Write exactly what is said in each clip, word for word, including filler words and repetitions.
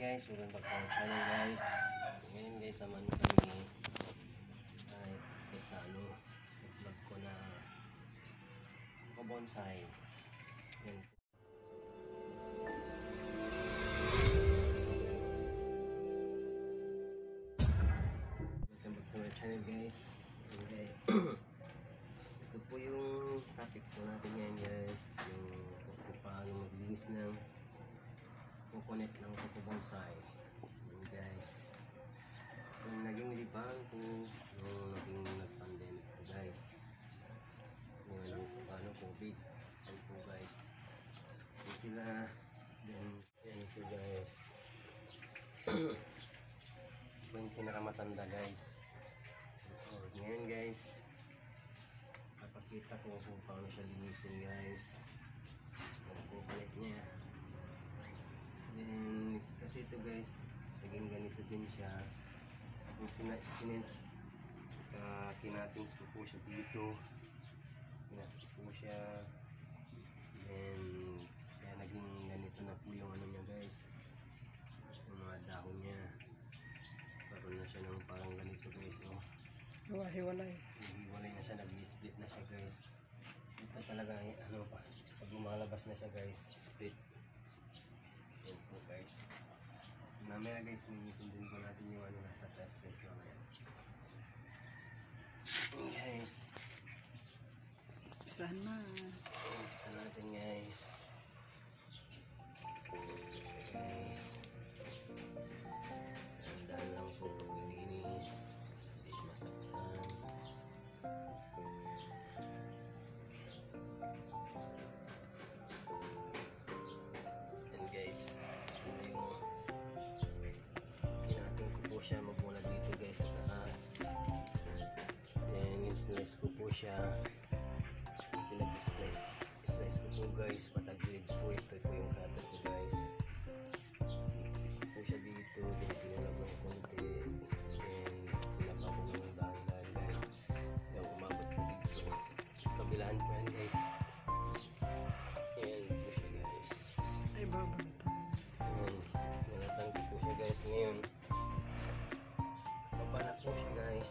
guys, welcome back to our channel guys. Ngayon guys, samahan kami kahit isa ano vlog ko na Coco Bonsai. Yan. Welcome back to our channel guys. Okay. Ito po yung topic po natin ngayon guys, yung kung paano maglinis ng coconut ng Coco Bonsai. Yun guys, yung naging libang po yung naging nag-pandemic po guys, kasi nga lang po ano, COVID. Yan po guys, yun sila. Then yan po guys. Ito yung pinakamatanda guys. So, ngayon guys, papakita ko kung paano siya linisin guys, yung coconut niya. Then, kasi ito guys, naging ganito din siya. Yung sinens, uh, kinatings po po siya dito. Kinatings po siya. Then, kaya naging ganito na po yung ano niya guys. Yung mga dahon niya. Karoon na siya ng parang ganito guys. Oh. Hiwa-hiwalay. Hiwalay na siya, nag-split na siya guys. Ito talaga, ano pa, pag lumalabas na siya guys, split. Yan po guys. Mamaya guys, nilisin din po natin yung ano nasa test guys mamaya. Guys, Isahan na. isa natin guys. Guys, tandaan lang po paglinis, hindi masaktan. And guys, ito yung tinating ko po siya magmula dito guys sa taas. Then yung slice ko po siya, pinag-slice slice ko po guys, patagilid po. Ito po yung cutter ko guys. Sinisip ko po siya dito, then pinalab ng konti, then pinababo yung dahan-dahan guys, yung umabot ko dito. Kabilaan ko yan guys. Ayan po siya guys. Ay, babalitan. Ayan, nalatan ko po siya guys. Ngayon baba na po siya guys.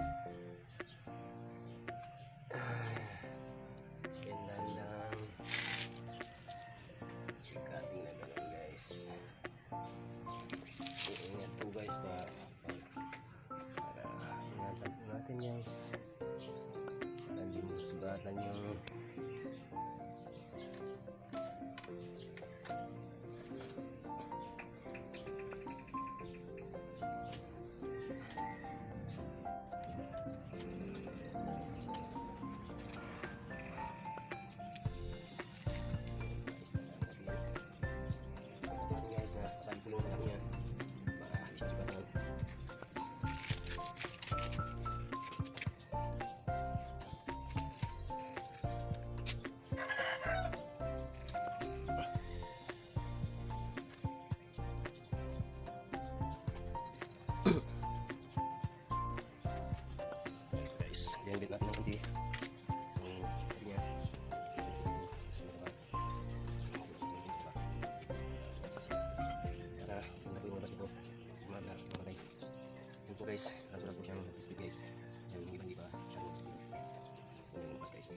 Yan lang lang. Ikating na ganun guys. Iingat po guys pa, para ingatan po natin guys, para hindi masugatan yung saan ko lang yan para siya sugatan. Guys, diyan din natin ng kunti yung niya. Guys, lato na po siyang speed guys. Yan, hindi ba hindi ba siyang speed. Yan, lupas guys.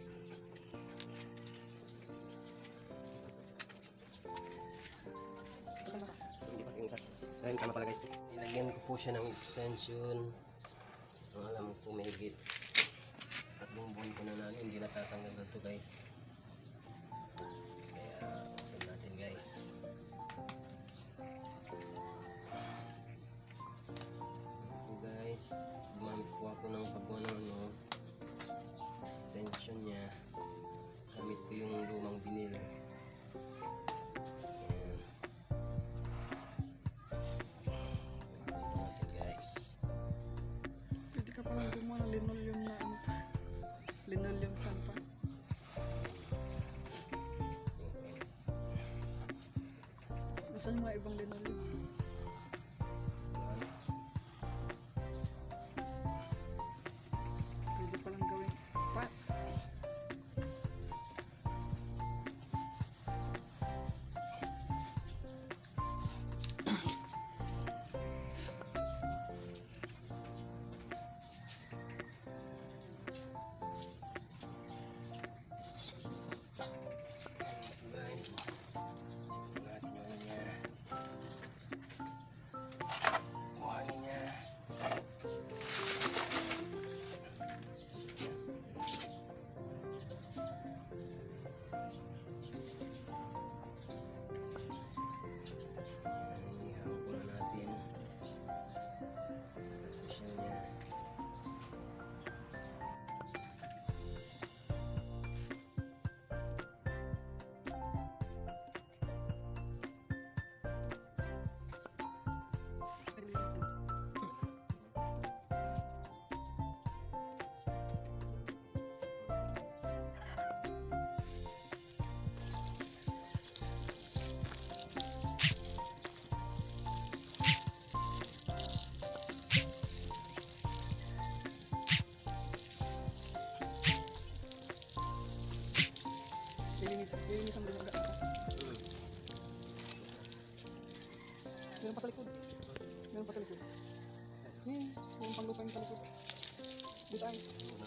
Hindi pa tingin sa. Ayun, tama pala guys. Nilagyan ko po siya ng extension. Ang alam ko may higit at bumbun ko na natin, hindi natatanggal na ito guys. Kaya open natin guys. Guys, gumamit po ako ng paggawa ng ano, extension niya. Gamit ko yung lumang vinil. Ayan. Gamit natin guys. Pwede ka palang gumawa ng linoleum na ano pa. Linoleum tampa. Gusto yung mga ibang linoleum. Meron pa sa likod. Meron pa sa likod. Yan, yung panglupa yung sa likod. Dito ay.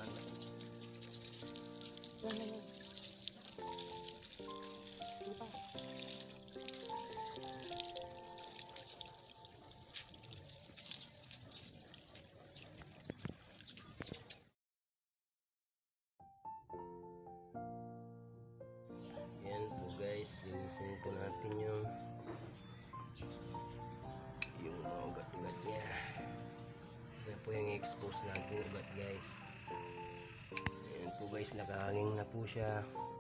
Yan, yan, yan. Lupa. Yan po guys, linisin po natin yung yung mga ugat-ugat niya. Yan po yung expose natin ugat guys. Yan po guys, nakahanging na po siya.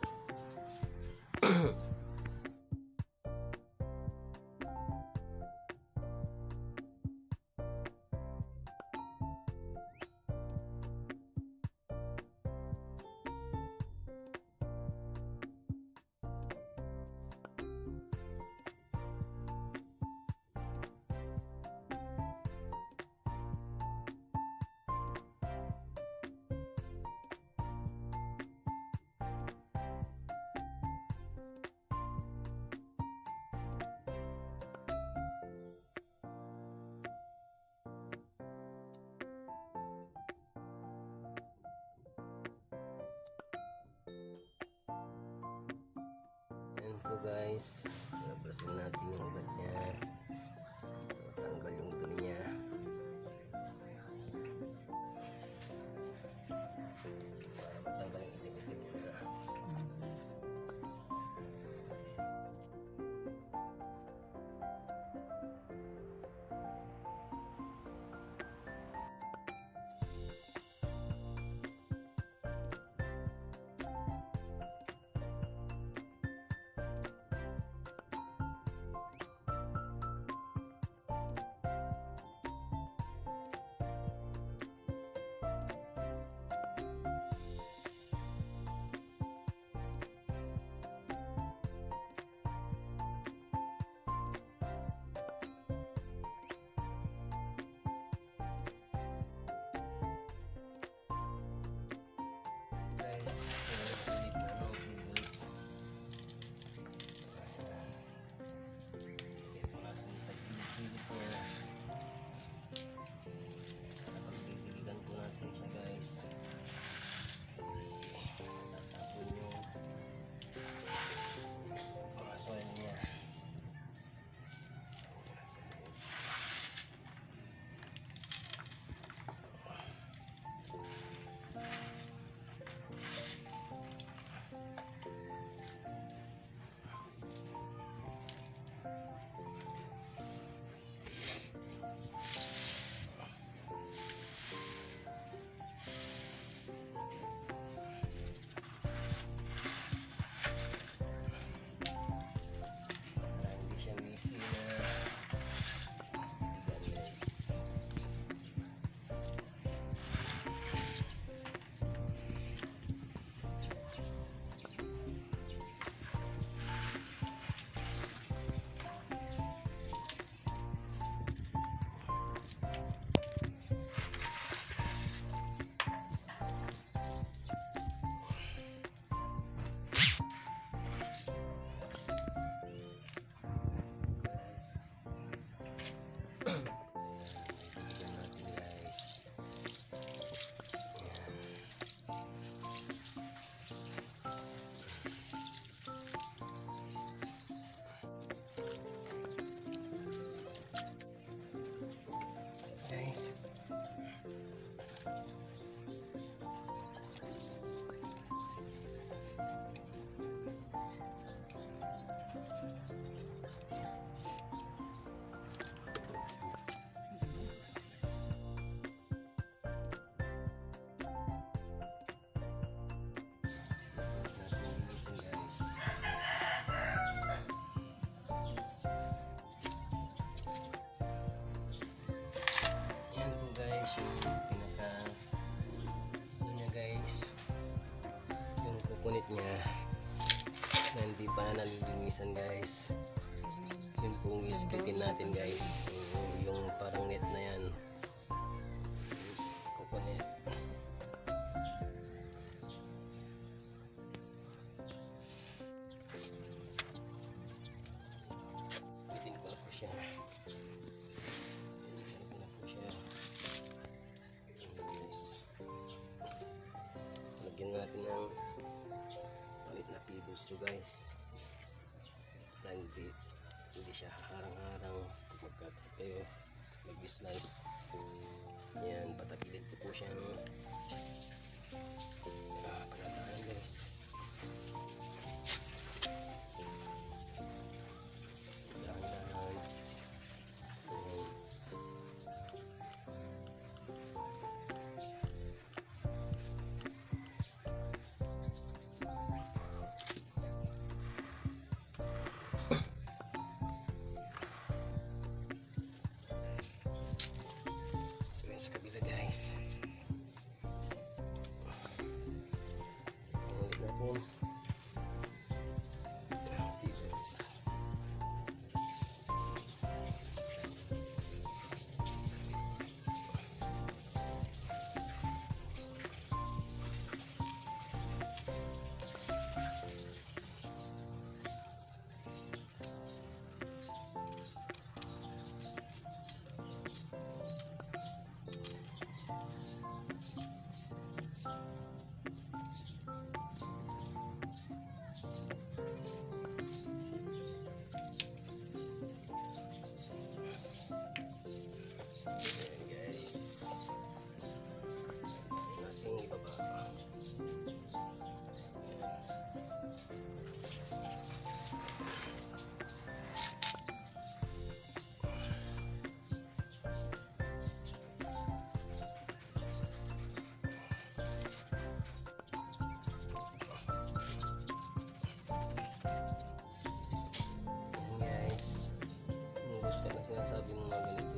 Yan po guys, labasin natin yung ugat niya. Tanggal yung dumi niya. Para matanggal yung itim-itim niya. Guys, ulit na ano guys. Ito nasa sa gilid-gilid niya. Napagpipiligan po natin siya guys. Tatapon yung mga soil niya. Hindi siya messy na piligan guys. Guys, susunod natin linisin guys. Yan po guys, yung pinaka ano niya guys, yung kukunit niya na hindi pa nalilinisan guys. Yun po yung isplitin natin guys, yung, yung parang net na yan, kukunit. Splitin ko na po siya. hindi, hindi siya harang-harang magkat kayo mag-slice. Yan, patagilid ko po siyang nakakalataan guys. Dahan-dahan. Sa kabila guys. Ulit natin. Plantitas. Kaya na sinasabi mo mga ganito,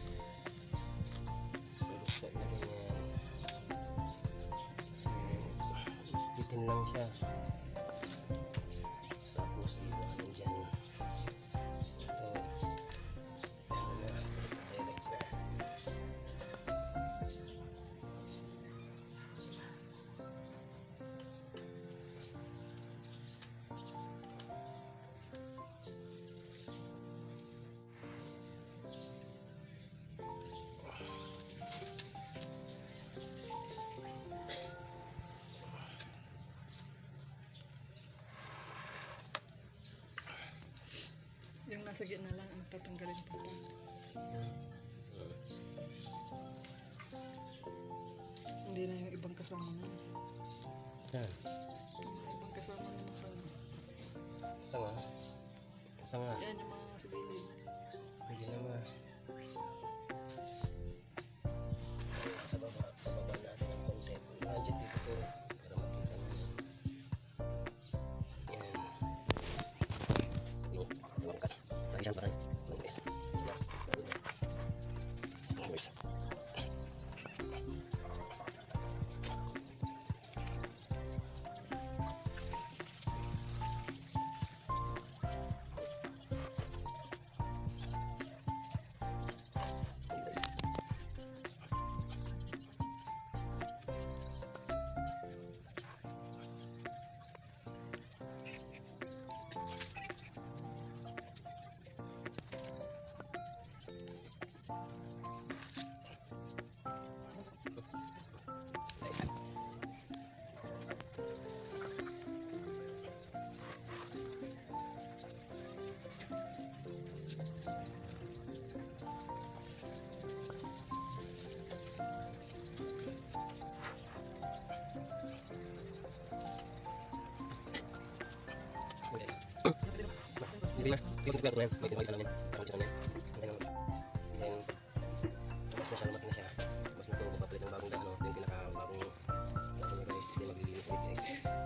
surus ka na ganyan, ispitin lang siya, tapos iwanan dyan ito, yan na, direct na. Yung nasa gitna lang ang tatanggalin pa. Hindi na yung ibang kasama na. Saan? Yung ibang kasama na masama. Saan nga? Saan nga? Yan yung mga nasa gilid. Hindi naman. Sa baba, bababa natin ang konti. Nandiyan dito po para makita mo. Yan. Yung bangka. Lagi siyang sakay. Mga guys. Yan. Mga guys. Hindi na, hindi ko siguro yan. May tinawag ka lang yan. Parang gusto na yan. Then, then, tapos na siya, lumat na siya. Tapos na ito, magpapalit ng bagong dahon. Ito yung pinaka-bagong dahon niya guys. Then, maglilinis ulit guys.